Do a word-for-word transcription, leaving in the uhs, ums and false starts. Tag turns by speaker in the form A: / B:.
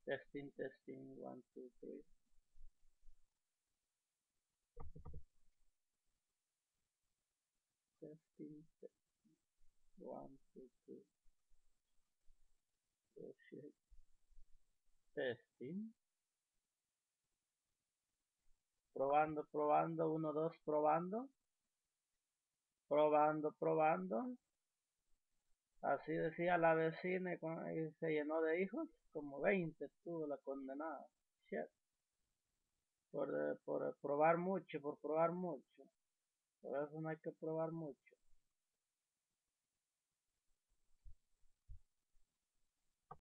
A: Testing, testing, one, two, three. Testing, testing, one, two, three. Oh, shit. Testing. Probando, probando, uno, dos, probando. Probando, probando. Así decía la vecina y se llenó de hijos. Como veinte tuvo la condenada. Shit. Por, por probar mucho, por probar mucho. Por eso no hay que probar mucho.